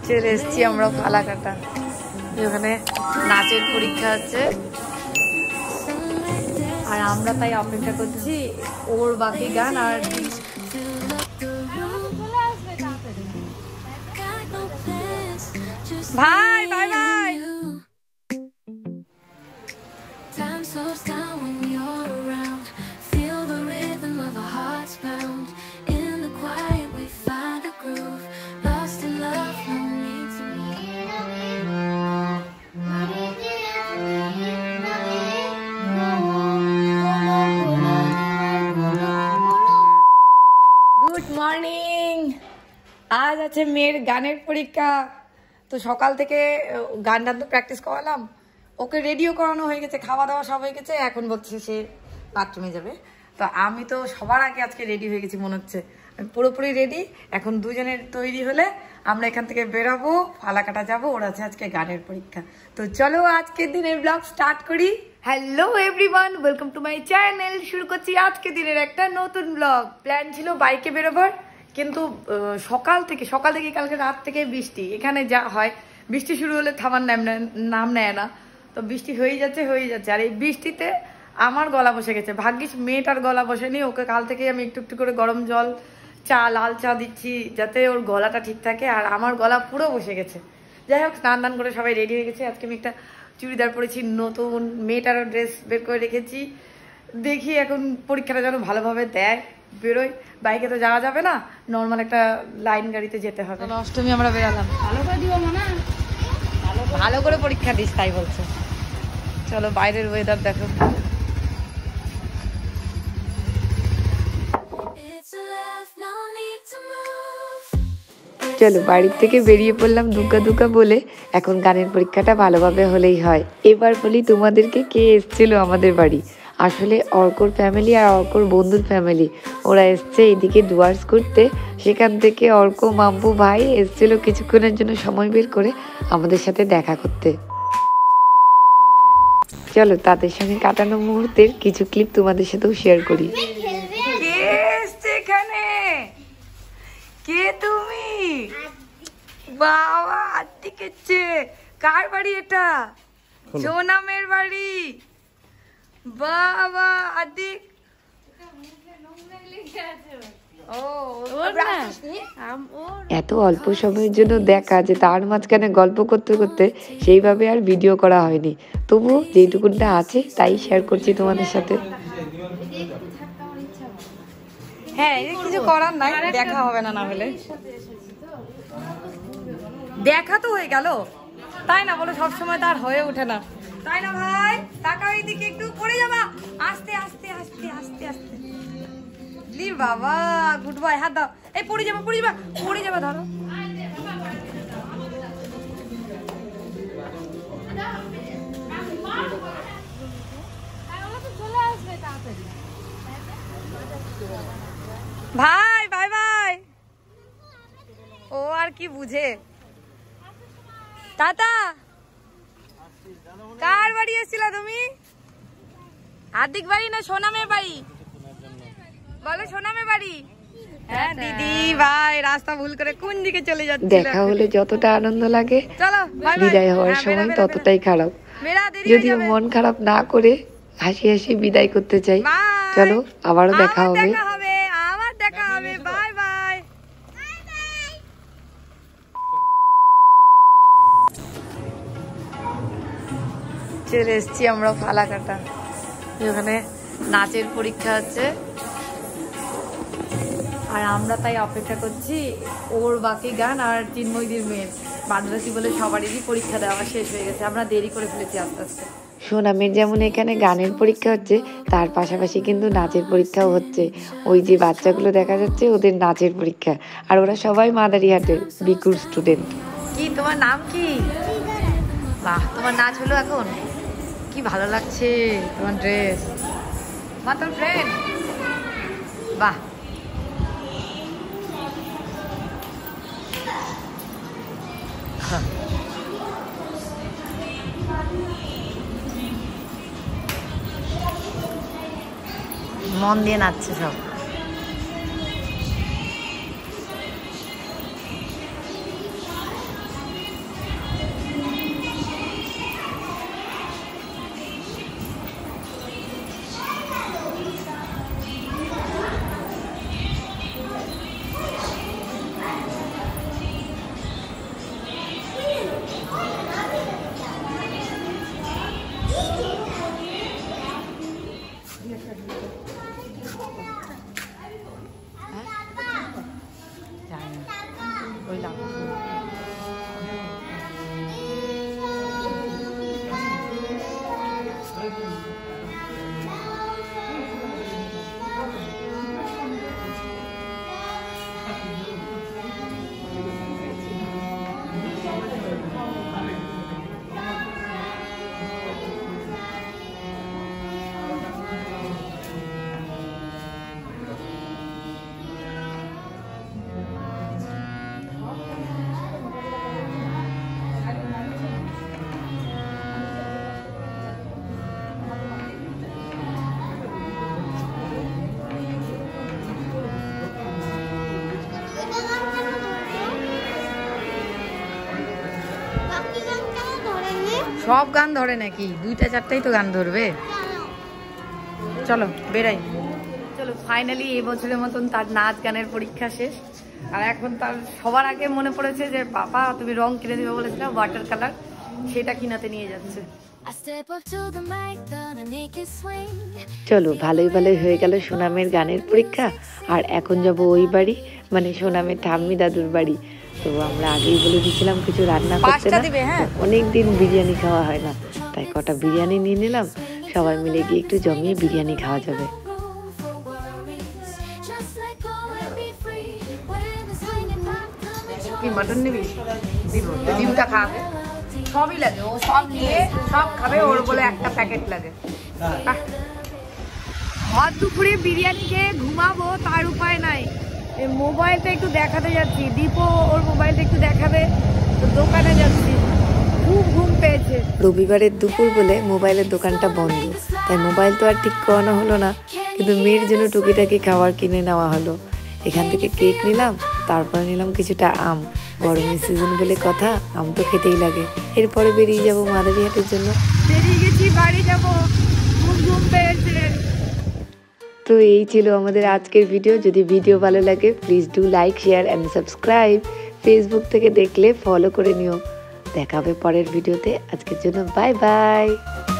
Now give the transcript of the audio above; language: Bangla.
চলে এসেছি আমরা ফালাকাটা। ওখানে নাচের পরীক্ষা আছে আর আমরা তাই অপেক্ষা করছি ওর বাকি গান। আর ভাই বাই বাই। Good morning. আজ আছে মেয়ের গানের পরীক্ষা, তো সকাল থেকে গান তো প্র্যাকটিস করালাম, ওকে রেডিও করানো হয়ে গেছে, খাওয়া দাওয়া সব হয়ে গেছে, এখন বলছে সে বাথরুমে যাবে। তো আমি তো সবার আগে আজকে রেডি হয়ে গেছি, মনে হচ্ছে আমি পুরোপুরি রেডি। এখন দুজনের তৈরি হলে আমরা এখান থেকে বেরোবো, ফালাকাটা যাবো, ওর আছে আজকে গানের পরীক্ষা। তো চলো আজকের দিনের ব্লগ স্টার্ট করি। Hello everyone, welcome to my channel. শুরু করছি আজকে দিনের একটা নতুন ব্লগ। প্ল্যান ছিল বাইকে বেরোবার, কিন্তু সকাল থেকে কালকে রাত থেকে বৃষ্টি। এখানে যা হয়, বৃষ্টি শুরু হলে থামার নাম নেয় না, তো বৃষ্টি হয়েই যাচ্ছে। আর এই বৃষ্টিতে আমার গলা বসে গেছে। ভাগ্যিস মেয়েটার গলা বসেনি, ওকে কাল থেকে আমি একটু একটু করে গরম জল, চা, লাল চা দিচ্ছি যাতে ওর গলাটা ঠিক থাকে, আর আমার গলা পুরো বসে গেছে। যাই হোক, স্নান করে সবাই রেডি হয়ে গেছে। আজকে আমি একটা চুড়িদার পরেছি নতুন, মেয়েটারও ড্রেস বের করে রেখেছি। দেখি এখন পরীক্ষাটা যেন ভালোভাবে দেয়, বেরোয়। বাইকে তো যাওয়া যাবে না, নর্মাল একটা লাইন গাড়িতে যেতে হবে। অষ্টমী আমরা বেরালাম, ভালো করে দিও না, ভালো করে পরীক্ষা দিস তাই বলছে। চলো বাইরের ওয়েদার দেখো। চলো বাড়ির থেকে বেরিয়ে পড়লাম দুগ্গা দুগ্গা বলে। এখন গানের পরীক্ষাটা ভালোভাবে হলেই হয়। এবার বলি তোমাদেরকে, কে এসেছিল আমাদের বাড়ি। আসলে অর্কর ফ্যামিলি আর অর্কর বন্ধুর ফ্যামিলি, ওরা এসছে এদিকে ডুয়ার্স করতে। সেখান থেকে অর্ক, মাম্পু ভাই এসেছিল কিছুক্ষণের জন্য সময় বের করে আমাদের সাথে দেখা করতে। চলো তাদের সঙ্গে কাটানো মুহূর্তের কিছু ক্লিপ তোমাদের সাথেও শেয়ার করি। কে তুমি? বাবা, আত্মি কেছে। কার বাড়ি এটা? সোনামের বাড়ি। বাবা আদি, এত অল্প সময়ের জন্য দেখা যে তার মাঝখানে গল্প করতে করতে সেইভাবে আর ভিডিও করা হয়নি। তবু যেটুকুনটা আছে তাই শেয়ার করছি তোমাদের সাথে। হ্যাঁ, কিছু করার নাই, দেখা হবে না, না হলে দেখা তো হয়ে গেল, তাই না বলো? সবসময় তার হয়ে ওঠে না, তাই না ভাই? তাকাও এইদিকে, একটু পড়ে যাবা, আস্তে আস্তে আস্তে আস্তে আস্তে। লি বাবা, গুড বয়, হাত দাও। এই পড়ে যাবা ধরো। ভাই বাই বাই। ও আর কি বুঝে। টাটা। কার বাড়ি এসেছিল তুমি? হার্দিক বাড়ি না সোনামের বাড়ি? বলো সোনামের বাড়ি। হ্যাঁ দিদি ভাই, রাস্তা ভুল করে কোন দিকে চলে যাচ্ছে। দেখা হলে যতটা আনন্দ লাগে, চলো বিদায় হওয়ার সময় ততটাই খারাপ। যদিও মন খারাপ না করে হাসি হাসি বিদায় করতে চাই। চলো আবারও দেখা হবে। আবার দেখা হবে, বাই বাই। চলে এসছি আমরা ফালাকাটা। ওখানে নাচের পরীক্ষা আছে আর আমরা তাই অপেক্ষা করছি ওর বাকি গান আর চিন্ময়ীর মেয়ের। বাদবাকি বলে সবারই পরীক্ষা দেওয়া শেষ হয়ে গেছে, আমরা দেরি করে ফেলেছি আস্তে আস্তে। সোনামের যেমন এখানে গানের পরীক্ষা হচ্ছে, তার পাশাপাশি কিন্তু নাচের পরীক্ষাও হচ্ছে। ওই যে বাচ্চাগুলো দেখা যাচ্ছে, ওদের নাচের পরীক্ষা। আর ওরা সবাই মাদারিহাটের বিকুর স্টুডেন্ট। কি তোমার নাম কি? বাহ, তোমার নাচ হলো এখন? কি ভালো লাগছে তোমার ড্রেস। তোর ফ্রেন্ড? বাহ, মন দিয়ে নাচছে সব। সব গান ধরে নাকি? 2টা 4টাই তো গান ধরবে। চলো বেরাই। চলো ফাইনালি এই বছরের মতন তার নাচ গানের পরীক্ষা শেষ। আর এখন তার সবার আগে মনে পড়েছে যে বাবা তুমি রং কিনে দিবে বলেছিল, ওয়াটার কালার, সেটা কিনাতে নিয়ে যাচ্ছে। চলো ভালোই ভালোই হয়ে গেল সোনামের গানের পরীক্ষা। আর এখন যাব ওই বাড়ি, মানে সোনামের ঠাম্মি দাদুর বাড়ি। তো আমরা আগেই বলে দিয়েছিলাম কিছু রান্না করতে না, অনেকদিন বিরিয়ানি খাওয়া হয় না, তাই কটা বিরিয়ানি নিয়ে নিলাম। সবাই মিলে গিয়ে একটু জমিয়ে বিরিয়ানি খাওয়া যাবে। কি মাটন নিবি? দিব, ডিমটা খাবে, সবই লাগে, ও সব নিয়ে সব খাবে, ওর বলে একটা প্যাকেট লাগে। ভর দুপুরে বিরিয়ানি খেয়ে ঘুমাবো, তার উপায় নাই। মোবাইলটা একটু দেখাতে যাচ্ছি, দীপও ওর মোবাইলটা একটু দেখাবে, তো দোকানে যাচ্ছি, খুব ঘুম পেয়েছে। রবিবারের দুপুর বলে মোবাইলের দোকানটা বন্ধ, তাই মোবাইল তো আর ঠিক করানো হলো না, কিন্তু মেয়ের জন্য টুকিটাকি খাবার কিনে নেওয়া হলো। এখান থেকে কেক নিলাম, তারপরে নিলাম কিছুটা আম। গরমের সিজন বলে কথা, আম তো খেতেই লাগে। এরপরে বেরিয়ে যাবো মাদারিহাটের জন্য। বেরিয়ে গেছি, বাড়ি যাবো, খুব ঘুম পেয়েছে। তো এই ছিল আমাদের আজকের ভিডিও। যদি ভিডিও ভালো লাগে please do like, share and subscribe. Facebook থেকে দেখলে ফলো করে নিও। দেখা হবে পরের ভিডিওতে। আজকের জন্য বাই বাই।